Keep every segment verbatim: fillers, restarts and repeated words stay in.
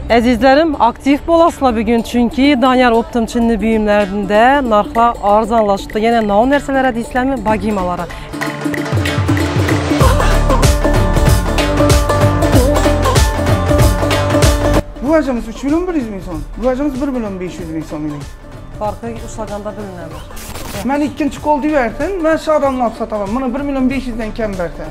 Əzizlərim, aktiv bolasınlar bugün çünki Danyar Optim Çinli buyumlarında narxlar arzanlaşdı. Yenə nə nərsələrə deyislərmi? Bagimalara. Bu hacımız üç milyon bir yüz min son. Bu hacımız bir milyon beş yüz min son benim. Farkı uslaganda bilinədir. Ben ikinci kol versen, ben şu adamla satamam. Bunu bir milyon beş yüzden kem versen.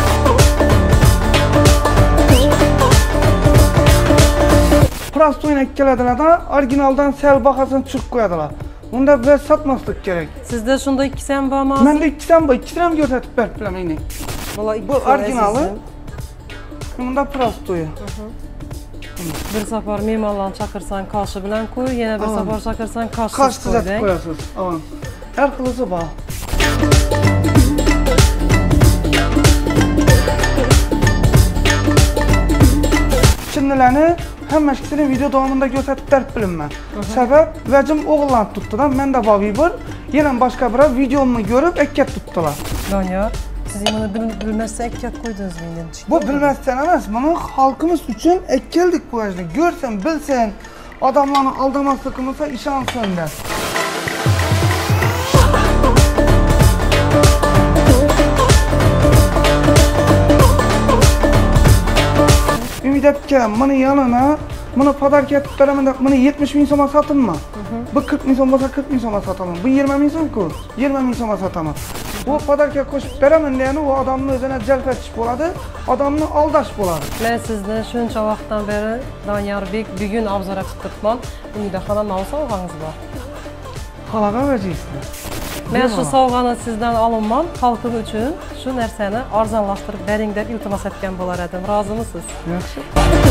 Prastoyuna gelediler de orijinaldan sel bakasını çık koyadılar. Onda biz satmazdık gerek. Sizde şunda iki sen var mı? Ben de iki sen var. İki sen gösterip berpilemeyini. Bu orijinalı. Bunda prastoyu. Bir safar mimarlan çakırsan kaşı bilen koy, yine bir safar çakırsan kaşsız koy. Kaşsız atıp koyasınız. Her kılısı var. Çinlilerini hem meşkisini video devamında gösterip derp bilinmem. Sebep vecim oğullan tuttular, ben de babi var. Yine başka bir videomu görüp ekket tuttular. Danyar, siz bunu bilmezse ekket koydunuz mu? Bu bilmezsen emez, bunu halkımız için ekkeldik bu yaşta. Görsen, bilsen, adamlarını aldamaz sıkımızsa işan sönder. Ümit et ki, bunu yanına, bunu padarki etip veremeden, bunu yetmiş bin soma satın mı? Bu kırk bin som olsa kırk bin soma satalım. Bu yirmi bin som ku, yirmi bin soma satamam. Bu padarki koşup veremem diyeni o adamın özüne celp etmiş boladı, adamını aldaş boladı. Ben sizden şunca vaxtdan beri Danyar Bey bir gün abzara tutturtmam. Ümide xana nal savğanız var? Xalağa vereceksiniz. Ben şu savğanı sizden alınmam, halkım üçün şu nərsəni arzanlaşdırıb bəringdə iltimas etken bolar edim. Razı mısınız? Yaxşı.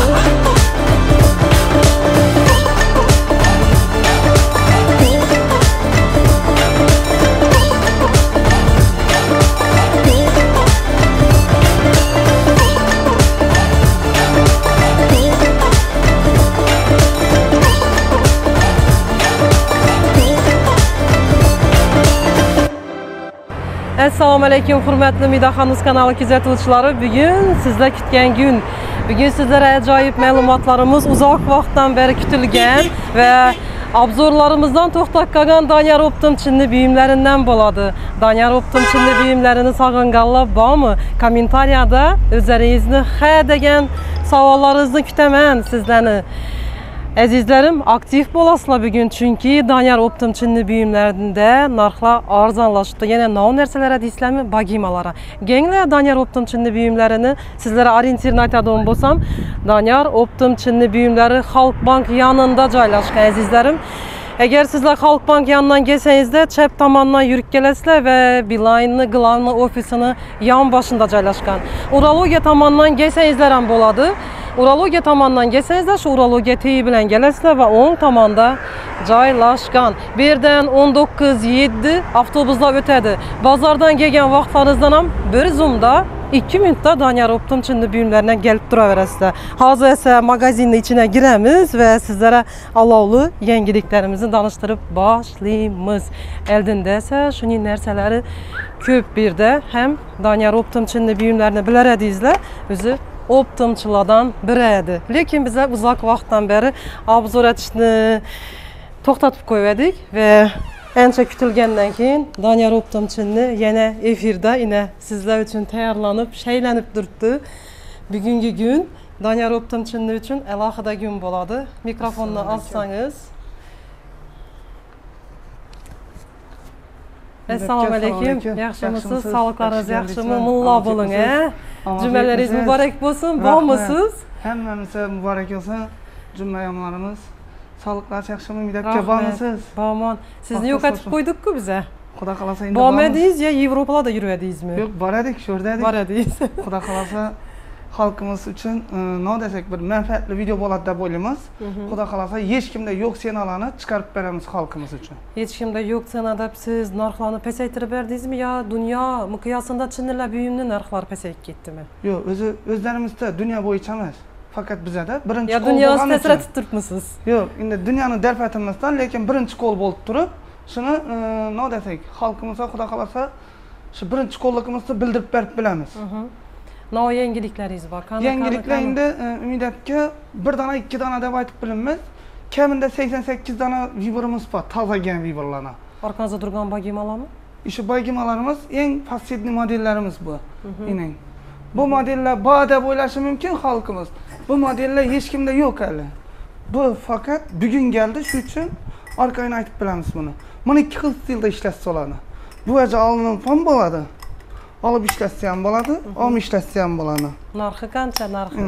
Assalamu alaykum hurmatli Midaxanız kanalı kuzatuvchiları. Bugün sizler kutgan gün. Bugün sizlere acayip məlumatlarımız uzaq vaxtdan beri kütülgən ve obzorlarımızdan toxtaq qalğan Danyar Optim Çinli buyumlarından boladı. Danyar Optim Çinli buyumlarını sağınqanlar barmı? Kommentariyada özlərinizini xə degen savallarınızı kütəmən sizləri. Əzizlərim, aktiv bolasınlar bugün çünki Danyar Optim Çinli buyumlarında narxlar arzanlaşdı. Yenə nə nərsələrə deyislərmi? Bagimalara. Genlə Danyar Optim Çinli buyumlarını sizlərə orientirini aytadığım bolsam, Danyar Optim Çinli buyumları Halkbank yanında joylashgan əzizlərim. Eğer sizler Halkbank yanından gelseniz de çep tamandan yürük gelesizler ve Beeline'lı, Glan'lı ofisini yan başında joylashgan. Urologiya tamandan gelseniz hem boladı. Urologiya tamandan gelseniz de şu urologiya teyi bilen gelesizler ve on tamanda joylashgan. Birden on dokuz yedi avtobuslar ötedi. Bazardan gelgen vaxtlarınızdan ham bir zoomda iki minutda Danyar Optim Çinli buyumlarına gelip duraverasizlar. Hazır ise magazinin içine giremiz ve sizlere alovlu yengiliklerimizi danıştırıp başlayımız. Eldində ise şunun nərsələri köp bir de hem Danyar Optim Çinli buyumlarını bilərədiyizlər, özü optimçılardan biriydi. Lekin bize uzak vaxtdan beri obzor etişini toxtatıp koyuverdik ve en çok kütülgenden keyin Danyar Optim Çinli yine efirde yine sizler için tayarlanıp, şeylenip durdu. Bugünkü gün Danyar Optim Çinli için elahıda gün boladı. Mikrofonunu alsanız. Assalamu alaykum. Yaxşımısınız? Sağlıklarınız yaxşımı? Mulla bulun, he? Cümleleriniz mübarek olsun. Var mısınız? Hemmemize mübarek olsun. Cümle yanlarımız. Sağlıklar yaxşımı? Midakka var mısınız? Bağman. Sizni yok etip koyduk ki bize. Kuda kalasa indi bağımız. Bağmediyiz ya Avrupalı da yürüyediyiz mi? Yok, var edik, şuradaydık. Var ediyiz. Kuda kalasa halkımız için ne desek bir menfaatli video boladı da boyumuz. Kuda kalasa hiç kimde yok sen alanı çıkarıp veremiz halkımız için. Hiç kimde yok sen adap siz narxlarını pesaytırıp verdiniz mi ya? Dünya mıkıyasında Çinliler büyümlü narxlar pesayıp gitti mi? Yok, özü, özlerimizde dünya boyu içemez. Fakat bize de birinci ya kol bolğan dünyası tesire tutturup mısınız? Yok, şimdi dünyanın derp etilmesinden lekin birinci kol bolup durup şunu e, ne desek halkımıza kuda kalasa şu birinci kollukımızı bildirip berip bilemiz. Ne yengilikleringiz var? Kana, Yengiliklerinde ümid aka bir dana ikki dana deb aytib bilamiz. Kamida sakson sakkiz dana viborimiz bor, toza gen viborlarni. Arkanızda durgan bagimalarmi? İşte bagimalarımız en fasidli modellerimiz bu. İnan. Bu modeller bana deb o'ylashi mumkin xalqimiz. Bu modeller hech kimda yo'q hali. Bu fakat bugün geldi şu için arkayını aytib bilamiz buni. Buni ikki xil stilda ishlatsa bo'ladi. Bu vaja olinib ham bo'ladi. Olib ishlatsa ham bo'ladi, olib ishlatsa ham bo'ladi. Narxi qancha narxi?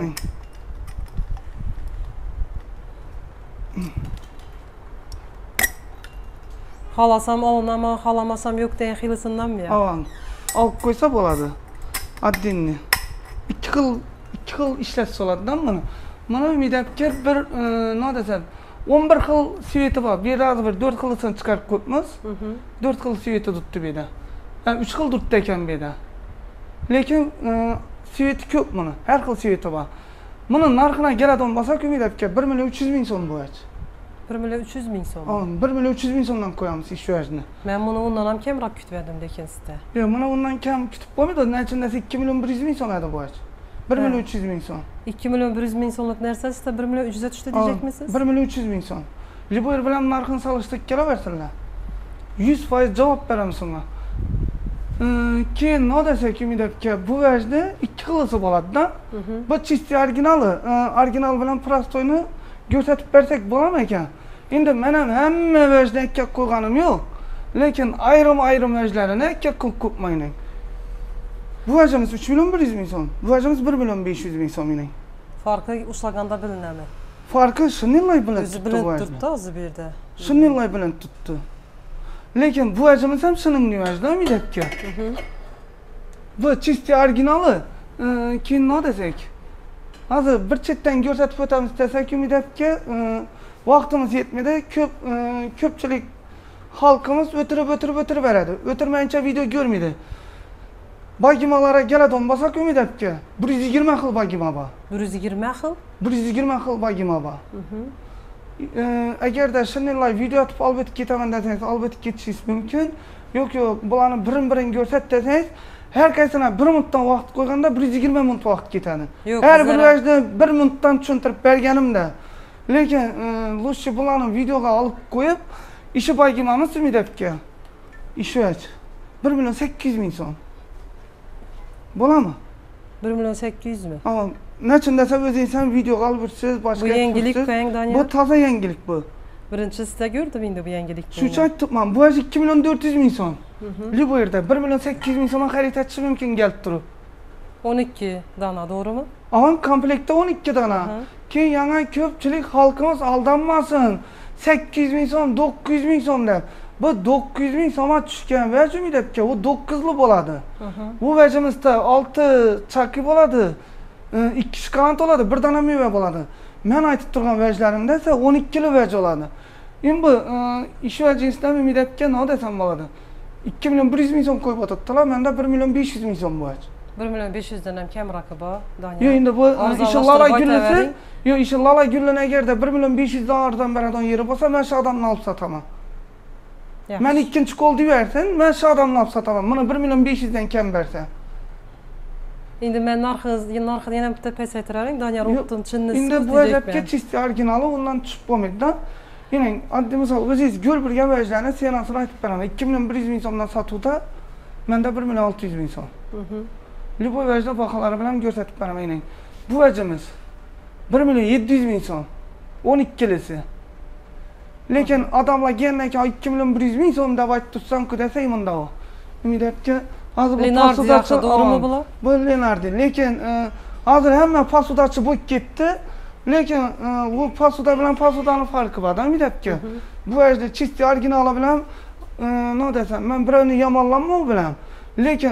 Xalasam olaman, xalamasam yo'q degan xilisindanmi ya? Avan. Olib qo'ysa bo'ladi. Addinni. Ikki xil ikki xil ishlatsa bo'ladi-dan buni. Mana ümid aka bir nima desam, o'n bir xil sveti bor. Bir razı bir dört xilini chiqarib qo'yibmiz. dört xil sveti tutdi bu yerda. uch xil tutdi ekan bu yerda. Lekin sveti ko'p buni. Har xil sveti bor. Buni narxini keladigan bo'lsak, ümid aka bir million uch yuz ming so'm bo'yach. bir million uch yuz ming so'm. bir million uch yuz ming so'mdan qo'yamiz ish vajini. Men buni undan ham kamroq kutgandim lekin sizda. Yo'q, mana undan kam kutib qo'ymaydi. Nachin desa ikki million bir yuz ming so'm edi bo'yach. bir million uch yuz ming so'm. ikki million bir yuz ming so'mlik narsa sizda bir million uch yuz ga tushdi diyecekmisiz? bir million uch yuz ming so'm. Liboyer bilan narxini solishtirib kelaversinlar. yuz foiz javob beramiz unga. Keyin nima desak, ümid aka, bu vajda ikki xilisi bo'ladi-da. Bu chisti originali, original bilan prostoyni ko'rsatib bersak bo'ladimi ekan? Endi men ham hamma vajdan akka qo'yganim yo'q. Lekin ayrim-ayrim vajlarini akka qo'ymayman. Bu vajimiz uch million bir yuz ming so'm. Bu vajimiz bir million besh yuz ming so'm ning. Farqi ushlaganda bilinadi. Farqi shunday bilan o'zi bilan turibdi hozir bu yerda. Shunday bilan tutdi. Lekin bu vajimiz ham shuning vajdan ümid aka. Bu chisti originali, keyin nima desak? Hozir bir chetdan ko'rsatib o'tamiz desak, ümid aka, vaqtimiz yetmadi. Ko'p ko'pchilik xalqimiz o'tirib o'tirib o'tirib beradi. O'tirmayincha video ko'rmaydi. Bagimalara keladigan bo'lsak, ümid aka, bir yuz yigirma xil bagima bor. bir yuz yigirma xil? bir yuz yigirma xil bagima bor. Agarda shunday video atib olib o'tib ketaman desangiz, olib o'tib ketishingiz mumkin. Yo'q, yo'q, bularni birin-birin ko'rsat desangiz, har qaysini bir minutdan vaqt qo'yganda bir yuz yigirma minut vaqt ketadi. Har bir vajda bir minutdan tushuntirib berganimda. Lekin lutchi bularni videoga olib qo'yib, ishi bagimamiz ümid aka. Ishi bir million sakkiz yuz ming so'm. Bo'ladimi? bir million sakkiz yuz mi? Ama nechun desa o'zingiz ham videoga olib o'tasiz, boshqa. Bu yangilik qo'ying Daniel. Bu toza yangilik bu. Birinchi sizda ko'rdim endi bu yangilikni. Shu uchun aytibman, bu ikki million dört yuz ming so'm. Liboyerda bir million sakkiz yuz ming so'mga xarid etish mumkin kelib turib. o'n ikki dana, to'g'rimi? Avan komplektda o'n ikki dana. Keyin yana ko'pchilik xalqimiz aldanmasin. sakkiz yuz ming so'm, to'qqiz yuz ming so'm deb. Bu to'qqiz yuz ming so'mga tushgan vaj ümid aka, u to'qqizli bo'ladi. Bu vajimizda olti chaki bo'ladi, ikki shkolant bo'ladi, bir dana meva bo'ladi. Men aytib turgan vajlarimda esa o'n ikkili vaj bo'ladi. Endi bu ish vajingizdan ümid aka nima desam bo'ladi? ikki million bir yuz ming so'm qo'yib o'tibdilar, menda bir million besh yuz ming so'm bor. bir million besh yuz dan ham kamroq bor, Daniel. Yo'q, endi bu inshaalloh gullisi, yo'q, inshaalloh gullini agarda bir million besh yuz dan ordan beradigan yeri bo'lsa, men shu odamni olib sotaman. Men ikkinchi qo'l deyversin, men shu odamni olib sotaman. Buni bir million besh yuz dan kam bersa. Endi men narxi, narxini yana bitta pasaytiraring, Daniel o'ttin chinni siz. Endi bu ajabga chisti originali undan tushib bo'lmaydi-da. Yine adli misal o'zingiz ko'rib bilgan vajlarni senasini aytib beraman. ikki million bir yuz ming so'mdan sotuvda menda bir million olti yuz ming so'm. Liboy vajda baholari bilan ko'rsatib beraman. Yine bu vajimiz bir million yetti yuz ming so'm. o'n ikkilisi. Lekin odamlar kelgandan keyin ikki million bir yuz ming so'm deb aytib tursam-ku desa, bunda o. Ümid aka, hozir bu pasudachi to'g'rimi bular? Bu Lenardi. Lekin hozir hamma pasudachi bo'lib ketdi. Lekin bu pasuda bilan pasudani farqi bor, ümid aka. Bu vajda chisti originali bilan nima desam, men birovni yomonlamayman bilan. Lekin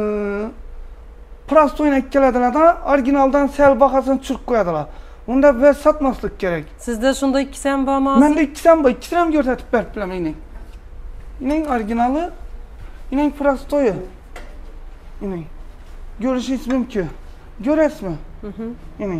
prostoyni keladilar-da, originaldan sal bahasini tushirib qo'yadilar. Unda biz satmaslik kerak. Sizda shunda ikkisi ham bormi? Menda ikkisi ham bor, ikkisini ham ko'rsatib berib bilaman ning. Ning originali, ning prostoyi. Ning. Ko'rishingiz mumkin. Ko'rasizmi? Mhm. Ning.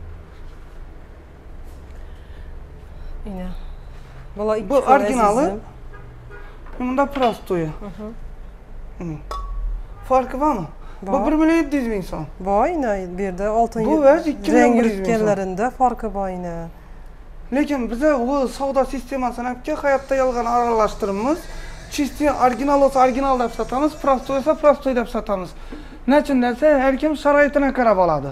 Ina. Bular ikki bu originali. Bunda prostoyi. Mhm. Ning. Farqi bormi? Bu bir milyon yedi yüz ming so'm. Voy, bir yerda oltin Bu vaz ikki million rang bir yuz ming so'm. yurtganlarida farqi bor yine. Lekin bize o savdo sistemasini hepki hayatta yolg'on aralashtiramiz. Chisti original olsa original deb sotamiz, prostoy olsa prostoy deb sotamiz. Nechun desa, har kim sharoitini qarab oladi.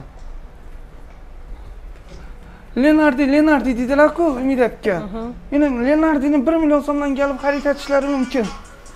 Leonardi, Leonardi dedilar-ku Umid aka. Meni Leonardini bir million so'mdan kelib xarid etishlari mumkin.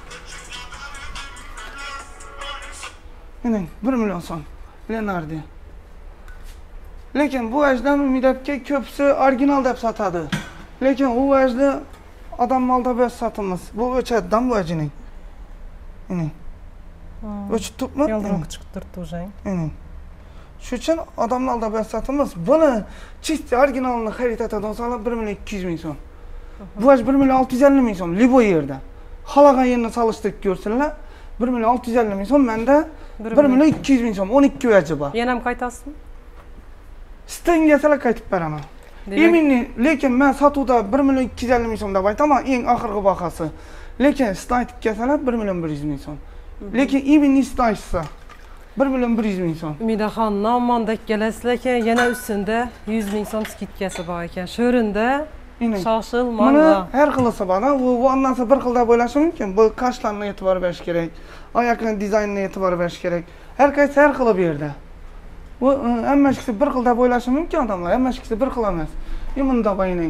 Meni bir million so'm Leonardi. Lekin bu ajdan Umid aka ko'psi original deb sotadi. Lekin u ajda adam malda biz satamiz. Bu o'chadidan bu ajining. Meni. O'chib turibmi? Yoldiroq chiqib turibdi o'zing. Meni. Shuning uchun odamlarda biz sotamiz. Buni chisti originalini xarid etadi olsalar bir million ikki yuz ming so'm. Bu aj bir million olti yuz ellik ming so'm liboy yerda. Xalagan yerini solishtirib ko'rsinlar. bir million olti yuz ellik ming so'm, menda bir million ikki yuz ming so'm, o'n ikki vaji bor. Yana ham qaytasizmi? Stengasalar qaytib beraman. Eminni, lekin men sotuvda bir million ikki yuz ellik ming so'm deb aytaman, eng oxirgi bahasi. Lekin stan aytib kelsalar bir million bir yuz ming so'm. Lekin eminni stansa bir million bir yuz ming so'm. Umidaxon nomondek kelasiz, lekin yana ustida yuz ming so'm skitkasi bor ekan. Shu o'rinda shoshil mana har xilisi bor. U vannasi bir xil deb o'ylashi mumkin. Bu qashlarga e'tibor berish kerak. Oyoqning dizayniga e'tibor berish kerak. Har qaysi har xil bu yerda. Bu hamma ikkisi bir xil deb o'ylashi mumkin odamlar. Hamma ikkisi bir xil emas. Bunda bayning.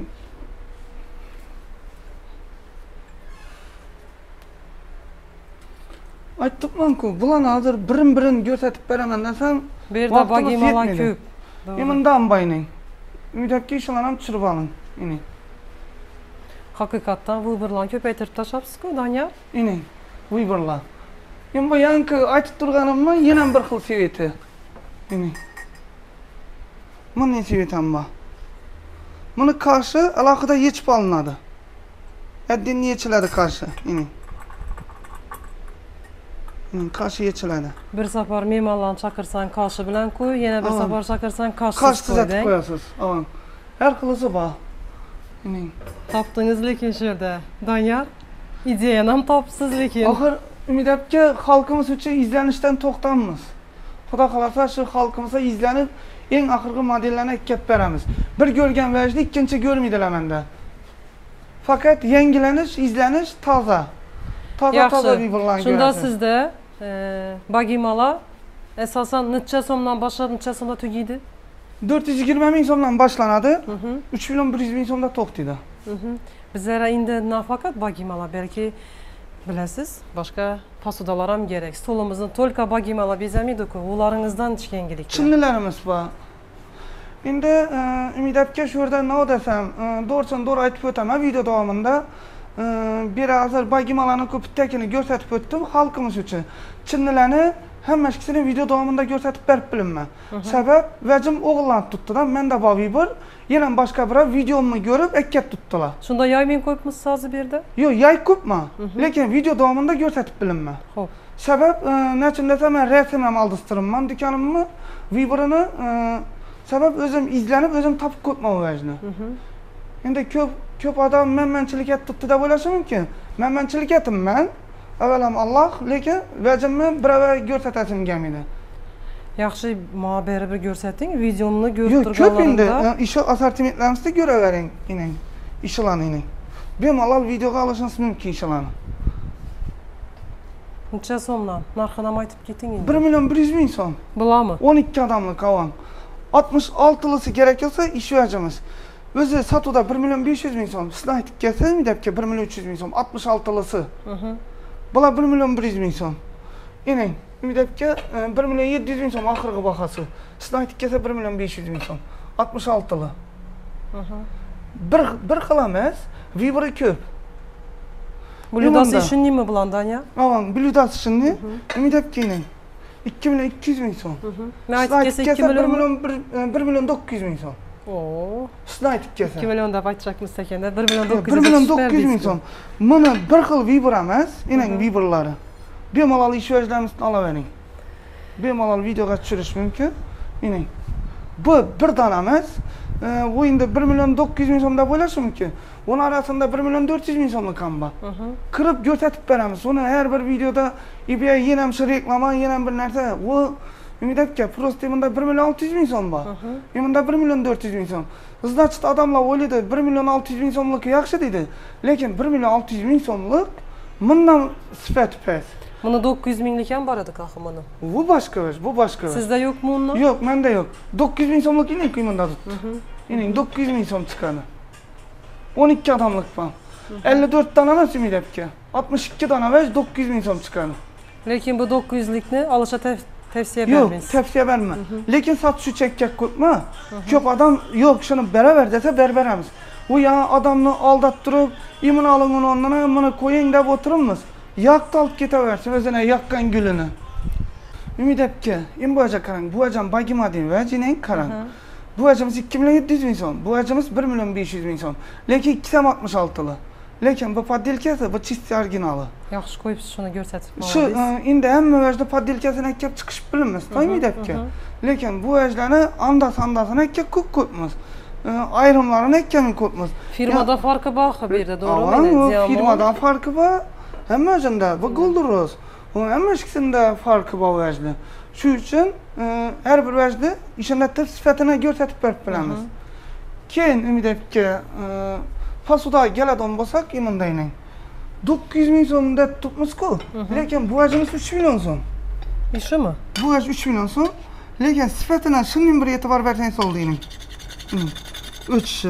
Aytibman-ku, bularni hozir birin-birin ko'rsatib beraman desam, bu yerda bagimalar ko'p. Bundan bayning. Umid aka ishlarni ham tushirib oling. Ini. Haqiqatdan Viberlarni ko'paytirib tashlabsiz-ku, Danyar? Ini. Viberlar. Men bu yangi aytib turganimni yana bir xil seveti. Ini. Mana sevetam bor. Buni qarshi alohida yechib olinadi. Addinni yechiladi qarshi. Ini. Qarshi yechiladi. Bir safar me'morlarni chaqirsan qarshi bilan qo'y, yana bir safar chaqirsan qarshi tuzatib qo'yasiz. Avan. Har xilisi bor. Ini. Topdingiz lekin shu yerda. Danyar, ideyani ham topsiz lekin. Oxir Umid aka xalqimiz uchun izlanishdan to'xtamiz. Xudo xolasa shu xalqimizga izlanib eng oxirgi modellarni kelib beramiz. Bir ko'rgan vajda ikkinchi ko'rmaydilar menda. Faqat yangilanish, izlanish toza. Toza-toza Viberlarni. Shunda sizda bagimalar asosan necha so'mdan boshlab necha so'mda tugaydi? dört yüz yigirma ming so'mdan boshlanadi. uch million bir yuz ming so'mda to'xtaydi. Bizlar endi nafaqat bagimalar, balki bilasiz, boshqa posudalar ham kerak. Stolimizni to'lqa bagimalar bezamaydi-ku, ularingizdan chiqangilik. Chinnilarimiz bor. Endi Umid aka shu yerda nima desam, to'g'risini to'g'ri aytib o'taman video davomida. Bir hozir bagimalarni ko'pittakini ko'rsatib o'tdim xalqimiz uchun. Chinnilarni hamma ishini video davomida ko'rsatib berib bilinman. Sabab vajim o'g'illanib tutdi-da, menda bor Viber, yana boshqa bir videomni ko'rib akkat tutdilar. Shunda yaymin qo'yibmiz hozir bu yerda? Yo'q, yay ko'pman, lekin video davomida ko'rsatib bilinman. Xo'p. Sabab nechun desam, men rasm ham oldirtirman do'konimni, Viber'ini sabab o'zim izlanib, o'zim topib ko'pman vajni. Endi ko'p ko'p odam menmanchilik etdi deb o'ylashi mumkin. Menmanchilik etibman. Avvalam Alloh, lekin vajimni birava ko'rsatashim kelmaydi. Yaxshi, menga berib bir ko'rsating, videomni ko'rib turganlarimda. Yo'q, ko'p endi ish assortimentlarimizda ko'ravering, ining. Ishlarni. Bemalol videoga olishingiz mumkin ishlarni. Necha so'mdan? Narxini ham aytib keting endi. bir million bir yuz ming so'm. Bularmi? o'n ikki odamlik avan. oltmish oltilisi kerak bo'lsa ish vajimiz. O'zi sotuvda bir million besh yuz ming so'm. Sizlar aytib kelsangiz, debki bir million uch yuz ming so'm, oltmish oltilisi. Bular bir million bir yuz ming so'm. Ening, Umid aka bir million yetti yuz ming so'm oxirgi bahasi. Sizlar aytib kelsa bir million besh yuz ming so'm. oltmish oltili. Bir bir xil emas, Viber ko'p. Bludasi shunimi bulandan ya? Avan, bludasi shunni. Umid aka ening. ikki million ikki yuz ming so'm. Men aytib kelsa ikki million bir million dokuz yuz ming so'm. Oo. Sizlar aytib kelsa. ikki million deb aytishakmiz ekanda, bir million dokuz yuz. bir million dokuz yuz ming so'm. Mana bir xil Viber emas, ening Viberlari. Bemalol ish vajlarimizdan olavering. Bemalol videoga tushirish mumkin. Ening. Bu bir dona emas, bu endi bir million dokuz yuz ming so'm deb o'ylashi mumkin. Uning orasida bir million dört yuz ming so'mlik ham bor. Kirib ko'rsatib beramiz. Uni har bir videoda ibiya yana ham shu reklama, yana ham bir narsa. Bu Ümid aka, prosta bunda bir million olti yuz ming so'm bor. Bunda bir million dört yuz ming so'm. Значит, odamlar o'ylaydi bir million olti yuz ming so'mlik yaxshi deydi. Lekin bir million olti yuz ming so'mlik bundan sifat past. Buni dokuz yuz minglik ham bor edi axir buni. Bu başka ish, bu başka ish. Sizda yo'qmi uni? Yo'q, menda yo'q. dokuz yuz ming so'mlik ining qiymanda tutdi. Ining dokuz yuz ming so'm chiqadi. o'n ikki odamlik bor. ellik to'rt dona emas Ümid aka. altmış iki dona va dokuz yuz ming so'm chiqadi. Lekin bu dokuz yuz likni olishga tavsiya Yo'q, bermaysiz. tavsiya berma. Lekin sotish uchun ko'pmi? Ko'p odam yo'q, shuni beraver desa berberamiz. U yana odamni aldat turib, "Imun oling uni ondan, buni qo'ying" deb o'tiribmiz. Yoqni olib ketaversin o'zini yoqqan gulini. Ümid aka, endi bu aja qarang, bu ajam bagimadin va jining qarang. Bu ajamiz ikki million yetti yuz ming so'm, bu ajamiz bir million besh yuz ming so'm. Lekin ikki million oltmish olti li. Lekin bu poddelkasi, bu chist originali. Yaxshi qo'yibsiz, shuni ko'rsatib Shu endi hamma vajda poddelkasini kelib chiqishib bilamiz, Ümid aka. Lekin bu vajlarni anda-sandasini kelib ko'p ko'pmiz. Ayrimlarini kelib ko'pmiz. Firmada farqi bor bu yerda, to'g'rimi? Firmadan farqi bor. Hamma o'zida bu Golduros. U hamma ishkisida farqi bor vajda. Shu uchun har bir vajda ishini sifatini ko'rsatib berib bilamiz. Keyin Ümid aka, Fasuda keladigan bo'lsak, imondayning. dokuz yuz ming so'm deb tutmiz-ku. Lekin bu vajimiz uch million so'm. Ishimi? Bu vaj uch million so'm. Lekin sifatini shundan bir e'tibor bersangiz bo'ldingning. O'tishi.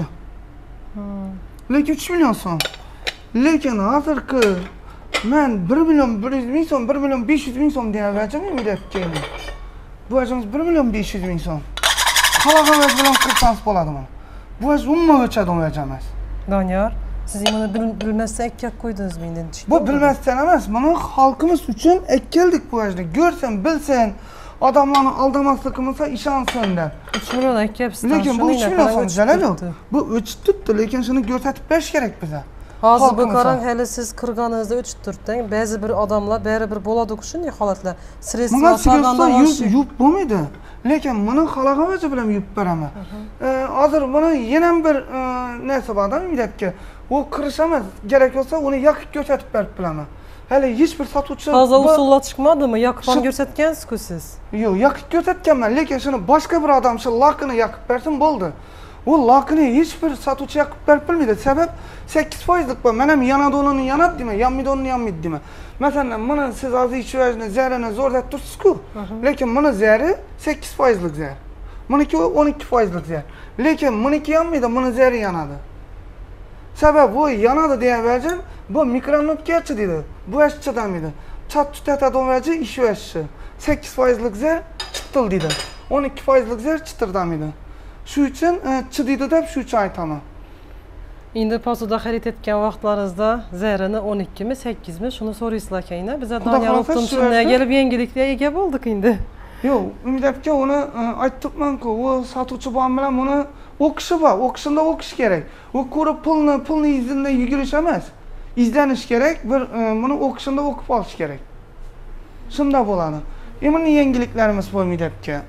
Lekin uch million so'm. Lekin hozirgi men bir million bir yuz ming so'm, bir million besh yuz ming so'm deyapman, Ümid aka. Bu vajimiz bir million besh yuz ming so'm. Qalaqa vaj bilan qilsangiz bo'ladimi? Bu vaj umuman o'chadigan vaj emas. Doniyor, siz buni bilmasdan ekkak qo'ydingizmi endi? Bu bilmasdan emas, buni xalqimiz uchun ekkeldik bu vajda. Ko'rsin, bilsin, odamlarni aldamasligimizga ishonsin deb. uch million ekkapsiz. Lekin bu uch million so'm jalal yo'q. Bu o'chib turibdi, lekin shuni ko'rsatib berish kerak biza. Hozir bu qarang, hali siz kirganingizda o'chib turibdi. Ba'zi bir odamlar baribir bo'ladi-ku shunday holatlar. Sredstva sargandan oshib yub bo'lmaydi. Lekin buni xalaqqa o'zi bilan yub beraman. Hozir buni yana bir narsa bor, Ümid aka. U kirish emas, kerak bo'lsa uni yoqib ko'rsatib berib bilaman. Hali hech bir sotuvchi hozir usullar chiqmadimi? Yoqib ham ko'rsatgansiz-ku siz. Yo'q, yoqib ko'rsatganman, lekin shuni boshqa bir odam shu lakini yoqib bersin bo'ldi. U lakini hech bir sotuvchi yoqib berib bilmaydi. Sabab sakkiz foizlik bu. Men ham yanadonini yanat deyman, yanmidonni yanmaydi deyman. Masalan, buni siz hozir ishvajni zarini zo'rlab tursiz-ku. Lekin buni zari sakkiz foizlik zar. Buniki o'n ikki foizlik zar. Lekin buniki yanmaydi, buni zari yanadi. Sabab bu yanadi deyaverdim, bu mikronutkachi dedi. Bu ash chidamaydi. Chat tutatadigan vaji ishvashi. sakkiz foizlik zar chitil dedi. o'n ikki foizlik zar chitirdamaydi. Shu uchun chidaydi deb shu uchun aytaman. Endi Fasuda xarid etgan vaqtlaringizda zarini o'n ikki mi, sakkiz mi shuni so'raysizlar ekan. Biz Doniyor o'qituvchilarga kelib yangiliklarga ega bo'ldik endi. Yo'q, Ümid aka uni aytibman-ku, u sotuvchi bilan bilan buni o'qishi bor, o'qishida o'qish kerak. U ko'rib pulni, pulni izida yugurish emas. İzlanish kerak, bir buni o'qishida o'qib olish kerak. Shunda bo'ladi. Endi yangiliklarimiz bor Ümid aka.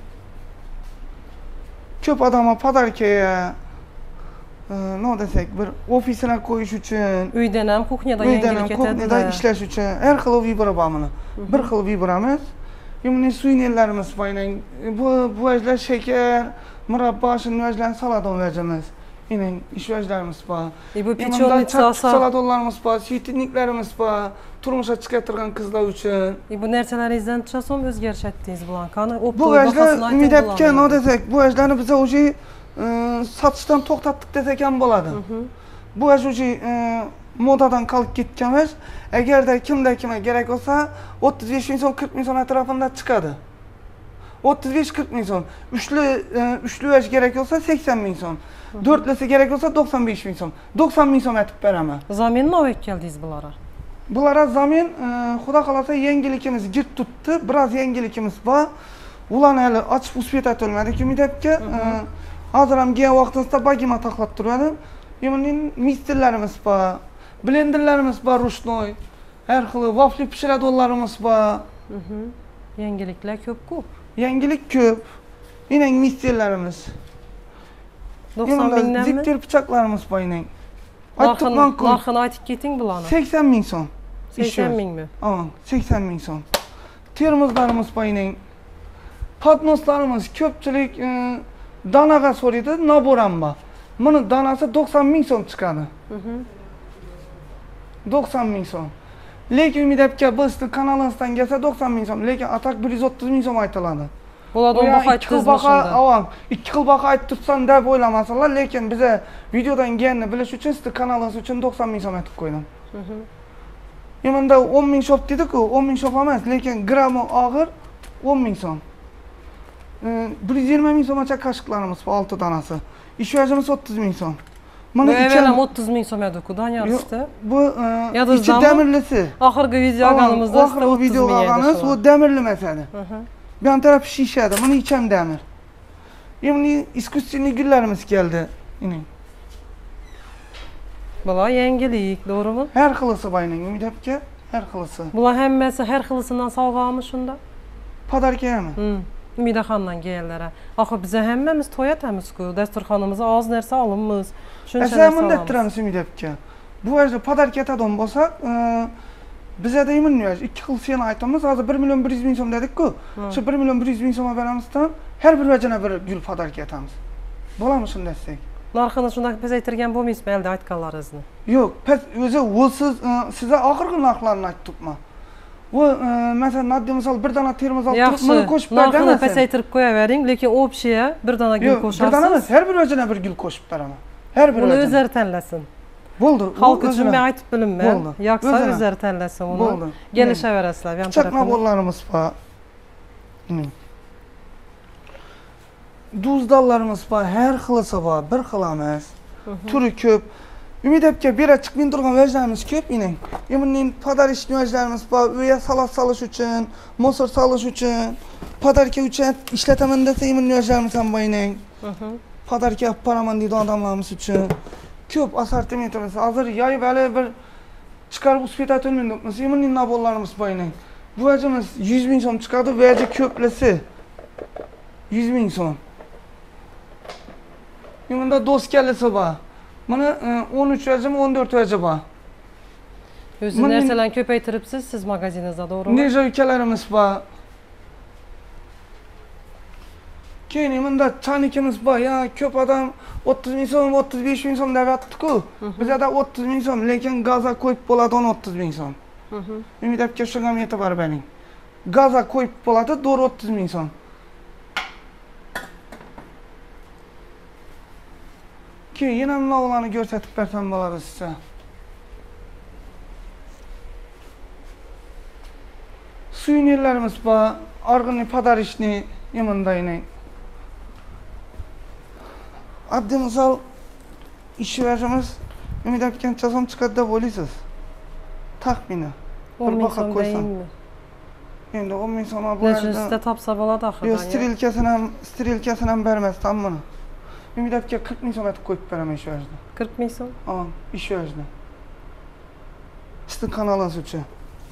Ko'p odamlar podarkaga nima desak, bir ofisini qo'yish uchun, uydan ham, kuxnyadan yangilik ketadi. Kuxnyada ishlash uchun har xil vibra bor buni. Bir xil vibramiz. Endi suynellarimiz bor. Bu bu ajlar shakar, murabbo, shunday ajlarni saladigan vajimiz. Endi ishvajlarimiz bor. E bu pechonli salsa saladonlarimiz bor, suytinliklarimiz bor. Turmushga chiqartirgan qizlar uchun. E bu narsalaringizdan chiqasom o'zgarishatdingiz bilan. Qani bu ajlar Ümid aka nima desak, bu ajlarni biz o'zi satishdan to'xtatdik desak ham bo'ladi. Bu aj o'zi modadan qolib ketgan vaj. Agarda kimda kimga kerak bo'lsa, o'ttiz besh ming so'm, qirq ming so'm atrofida chiqadi. o'ttiz besh qirq ming so'm. Uchli uchli vaj kerak bo'lsa sakson ming so'm. to'rtlisi kerak bo'lsa dokson besh ming so'm. dokson ming so'm aytib beraman. Zaminni olib keldingiz bulara. Bulara zamin, xudo xolasa yangilikimiz git tutdi. Biroz yangilikimiz bor. Ularni hali ochib uspet etilmadik Ümid aka. Hozir ham kelgan vaqtimizda bagima taqlab turadi. Endi misterlarimiz bor. Blenderlarimiz bor, rushnoy. Har xil vafli pishiradiganlarimiz bor. Yangiliklar ko'p-ku. Yangilik ko'p. Endi misterlarimiz. doksan mingdan mi? Ziktir bıçaklarımız bayının. Narxını, narxını aytib keting bularni. seksen ming so'm. seksen ming mi? Aman, seksen ming so'm. Termozlarımız bayının. Patnoslarımız köpçülük e, danaga so'raydi, naboramba. Bunun danası doksan ming so'm chiqadi. doksan ming so'm. Lekin Umid aka bizning kanalingizdan kelsa doksan ming so'm, lekin atak bir yuz o'ttiz ming so'm aytiladi. Bulardan baho aytdingizmi shunda? Avam, ikki xil baho aytib tursan deb o'ylamasalar, lekin bize videodan kelganini bilish uchun sizning kanalingiz uchun doksan ming so'm aytib qo'ydim. Yemanda o'n ming shop dedik-ku, o'n ming shop emas, lekin grammi og'ir o'n ming so'm. bir yuz yigirma ming so'mgacha qoshiqlarimiz bor, olti danasi. Ish vajimiz o'ttiz ming so'm. Mana evvelam o'ttiz ming so'm edi-ku, Danyarista. Bu ichi demirlisi. Oxirgi video olganimizda oxirgi video olganimiz bu demirli masala. Bu yan tarafı şişedi, bunu içem demir. Şimdi iskusyonli güllerimiz geldi. Yine. Bular yangilik, doğrumu? Her xilisi bayının, Umid aka, her xilisi. Bular hammasi her xilisinden sovg'ami shunda? Padarkami? Hı. Umidaxondan kelganlar. Axir bize hammamiz to'y atamiz-ku, dasturxonimizga oz narsa olamiz. Shuncha narsa olamiz. Sen bunday turamiz Umid aka. Bu yerda padarka atadigan bo'lsak, bize de yemin ediyoruz, iki xil sen aytamiz, hozir bir milyon bir yuz ming so'm dedik-ku. Shu bir milyon bir yuz ming so'mga beramizdan her bir vajana bir gul padarka atamiz. Bo'ladimi shunday desek? Narxini shunday pasaytirgan bo'lmaysizmi elde aytganlaringizni? Yo'q, o'zi siz sizga oxirgi narxlarni aytibman. Bu mesela naddi misol bir dana termoz olib turib, buni qo'shib beraman. Narxini pasaytirib qo'yavering, lekin opsiya bir dana gul qo'shasiz. Bir dana emas, her bir vajana bir gul qo'shib beraman. Her bir vajana. Buni o'zlari tanlasin. Bo'ldi. Xalq uchun men aytib bilinman. Yoqsa o'zlari tanlasin uni. Bo'ldi. Kelishaverasizlar, yan tarafdan. Naborlarimiz bor. Duzdallarimiz bor, her xilisi bor, bir xil emas. Turi ko'p. Umid aka bera chiqmay turgan vajlarimiz ko'p ining. Emin padarishni vajlarimiz bor, uya salat solish uchun, mosor solish uchun, padarka uchun ishlataman desa emin vajlarimiz ham bor ining. Padarka olib boraman deydi odamlarimiz uchun. Ko'p assortimentimiz. Hozir yoyib hali bir chiqarib uspetat olmayapmiz. Emin naborlarimiz bor ining. Bu vajimiz yuz ming so'm chiqadi, vaji ko'plisi yuz ming so'm. Bunda do'st kellisi bor. Mana o'n uch vajim, o'n to'rt vaji bor. O'zi narsalarni ko'paytiribsiz siz magaziningizda, to'g'rimi? Necha ukalarimiz bor. Keyin bunda chanikimiz bor. Ya ko'p odam o'ttiz ming so'm, o'ttiz besh ming so'm deb aytdi-ku. Bizda o'ttiz ming so'm, lekin gazga qo'yib bo'ladi o'ttiz ming so'm. Umid aka shunga e'tibor bering. Gazga qo'yib bo'ladi o'ttiz ming so'm. Keyin yana bularni ko'rsatib bersam bo'ladi sizga. Suvenirlarimiz bor, organi padarishni yemandayni. Addi misol ish vajimiz Umid aka qancha so'm chiqadi deb o'ylaysiz? Taxmini. o'n ming so'm deyinmi? Endi o'n ming so'm bu. Nechasida topsa bo'ladi axir. Yo'q, sterilkasini ham, sterilkasini ham bermasdan buni. Umid aka qirq ming so'm aytib qo'yib beraman ish vajida. qirq ming so'm? Ha, ish vajida. Sizning kanalingiz uchun.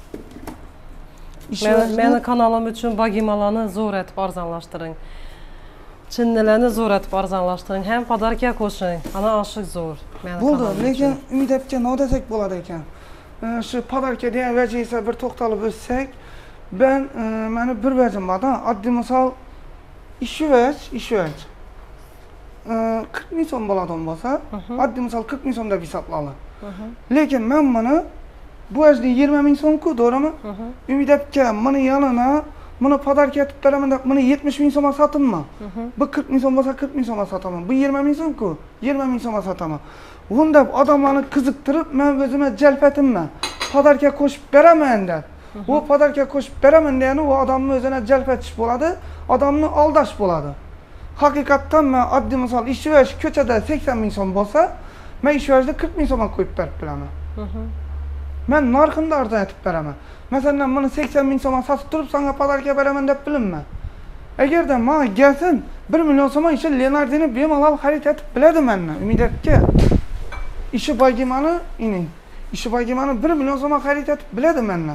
Meni kanalim uchun bagimalarni zo'r etib arzonlashtiring. Chinnilarni zo'r etib arzonlashtiring. Ham padarka qo'shing. Ana oshiq zo'r. Bo'ldi, lekin Umid aka nima desak bo'ladi ekan. Shu padarka degan vaji esa bir to'xtalib o'tsak, ben meni bir vajim bor-da, oddiy misol ish vaj, ish vaj. qirq ming so'm bo'ladigan bo'lsa, oddiy misol qirq ming so'm deb hisoblanadi. Lekin men buni bu yerda yigirma ming so'm-ku, to'g'rimi? Umid aka, buni yanına, buni padarka etib beraman deb, buni yetmish ming so'mga sotaman. Bu qirq ming so'm bo'lsa qirq ming so'mga sotaman. Bu yigirma ming so'm-ku, yigirma ming so'mga sotaman. Bunda odamlarni qiziqtirib, men o'zimga jalpatimman. Padarka qo'shib beraman deb. Bu padarka qo'shib beraman degani u odamni o'zina jalpatish bo'ladi, odamni aldash bo'ladi. Haqiqatdan men oddiy misol ish vaj ko'chada sekson ming so'm bo'lsa, men ish vajda qirq ming so'mga qo'yib berib beraman. Men narxini arzon aytib beraman. Masalan, buni sekson ming so'mga sotib turib, senga padarka beraman deb bilinman. Agarda men gelsin bir million so'm ish Leonardini bemalol xarid etib biladi mendan. Umid aka. Ishi bagimani, ining. Ishi bagimani bir million so'mga xarid etib biladi mendan.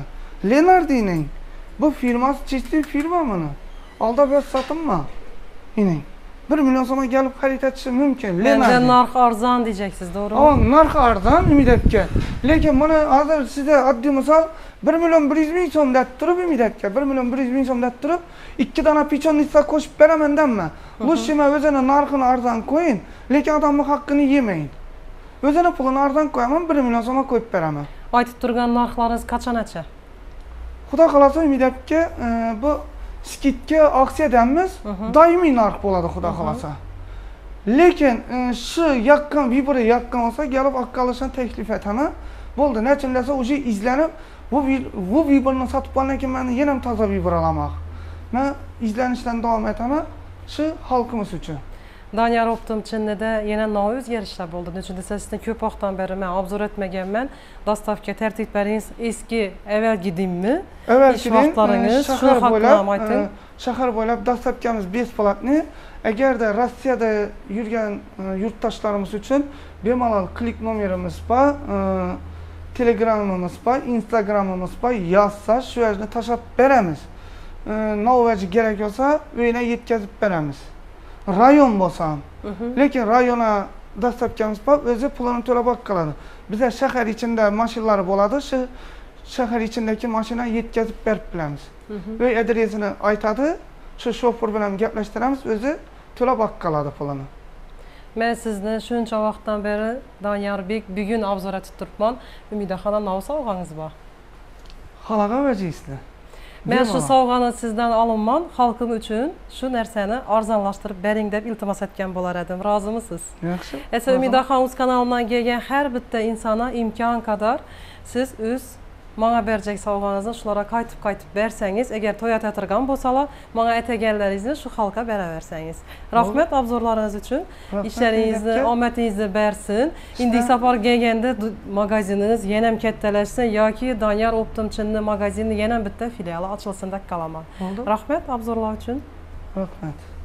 Leonardining bu firmasi chistli firma buni. Aldab yo'q sotimma. Ining. bir milyon so'mga gelip xarid etishi mumkin. Benden narx arzon diyeceksiniz, doğru mu? Ama narx arzon Ümid aka. Lekin buni hozir sizga oddiy misol bir milyon bir yuz ming so'm deb turib Ümid aka, bir milyon bir yuz ming so'm deb turib ikki dona pechonitsa qo'shib beraman demma. Lutfi o'zini narxini arzon qo'ying, lekin odamning haqqini yemeyin. O'zini pulini arzon qo'yaman, bir milyon so'mga qo'yib beraman. Aytib turgan narxlaringiz qachongacha? Xudo xolasa Ümid aka, bu skidga aksiyadamiz, doimiy narx bo'ladi Xudo xolasa. Lekin shu yaqin vibra yaqin olsa, gelib akkalashdan taklif etaman. Bo'ldi, nechun desa, o'sha izlanib, bu bu vibrani sotib olgandan keyin men yana ham toza vibra olaman. Men izlanishdan davom etaman, shu xalqimiz uchun. Danyar Optum Çin'de yine ne o'zgarishlar bo'ldi. Nechun desa, sizdan ko'p vaqtdan beri men obzor etmaganman. Dastavka tertiplaringiz eski evvel gidimmi? Evvel ish vaqtlaringiz shu haqida ham ayting. Shahar bo'ylab dastavkamiz besplatni. Agarda Rossiyada yurgan yurtdoshlarimiz uchun bemalol klik nomerimiz bor, Telegramimiz bor, Instagramimiz bor, yozsa shu yerni tashlab beramiz. Novaji kerak bo'lsa, uyga yetkazib beramiz. Rayon bo'lsa ham. Lekin rayona dastavkamiz bor, o'zi pulini to'lab qoladi. Bizda shahar ichida mashinalar bo'ladi, shu shahar ichidagi mashina yetkazib berib bilamiz. Uy adresini aytadi, shu shofer bilan gaplashtiramiz, o'zi to'lab qoladi pulini. Men sizni shuncha vaqtdan beri Danyarbek bugun obzor etib turibman. Umidaxonim nima sovg'angiz bor? Xalaqqa vajisizlar. Men shu sovg'ani sizdan olinman, xalqim uchun shu narsani arzonlashtirib bering deb iltimos etgan bo'lar edim. Rozimisiz? Yaxshi. Esa Umidaxonim kanalidan kelgan har bitta insona imkon qadar siz o'z Mana berəcək sovg'angizni shularga qaytib-qaytib bersangiz, agar to'yata turgan bo'lsalar, mana aytganlaringizni shu xalqqa beraversangiz. Rahmat obzorlaringiz uchun. Ishlaringizni, omadingizni bersin. Indi safar kelganda magaziningiz yana ham kattalashsin yoki Danyar Optum Çin'ni magazini yana bitta filiali ochilsin deb qolaman. Rahmat obzorlar uchun. Rahmat.